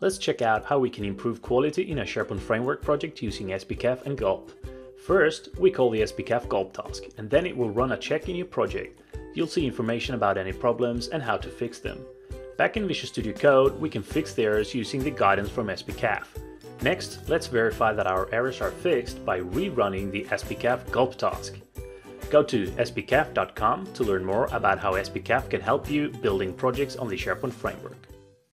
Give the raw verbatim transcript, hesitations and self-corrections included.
Let's check out how we can improve quality in a SharePoint Framework project using S P C A F and Gulp. First, we call the S P C A F Gulp task, and then it will run a check in your project. You'll see information about any problems and how to fix them. Back in Visual Studio Code, we can fix the errors using the guidance from S P C A F. Next, let's verify that our errors are fixed by rerunning the S P C A F Gulp task. Go to S P C A F dot com to learn more about how S P C A F can help you building projects on the SharePoint Framework.